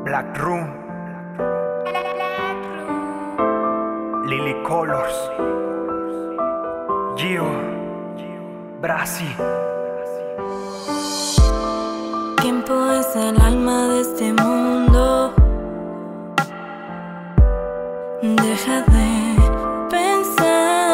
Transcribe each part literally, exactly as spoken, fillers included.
Black Room, Lily Colors, Gio, Brasi. Tiempo es el alma de este mundo. Deja de pensar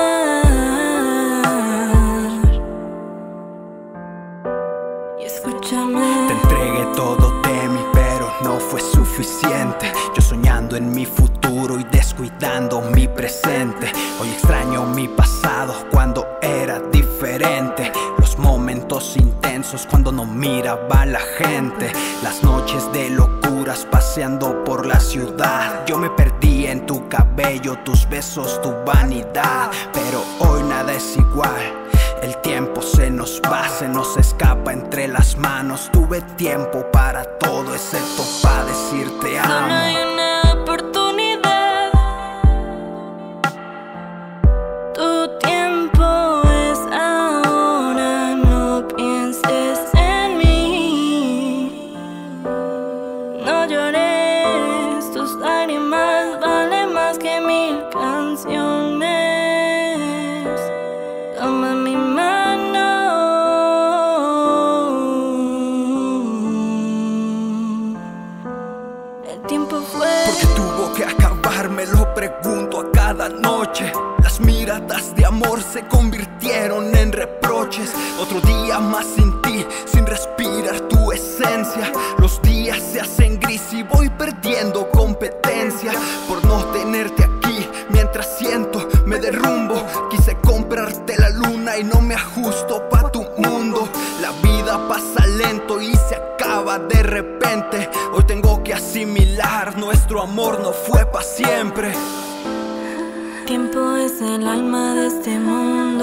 y escúchame. Te entregué todo de mí, pero no fue suficiente. Yo soñando en mi futuro y descuidando mi presente. Hoy extraño mi pasado cuando era diferente. Los momentos intensos cuando no miraba a la gente. Las noches de locuras paseando por la ciudad. Yo me perdí en tu cabello, tus besos, tu vanidad. Pero hoy nada es igual. El tiempo se nos va, se nos escapa entre las manos. Tuve tiempo para todo excepto para decirte amo. Solo hay una oportunidad. Tu tiempo es ahora. No pienses en mí. No llores. Tus lágrimas valen más que mil canciones. Toma mi mano. El tiempo fue. Porque tuvo que acabar, me lo pregunto a cada noche. Las miradas de amor se convirtieron en reproches. Otro día más sin ti, sin respirar tu esencia. Los días se hacen gris y voy perdiendo competencia por no tenerte aquí. Mientras siento, me derrumbo. Quise comprarte la luna y no me ajusto pa' tu mundo. La vida pasa lento y se acaba de repente. Hoy tengo que asimilar, nuestro amor no fue pa' siempre. Tiempo es el alma de este mundo.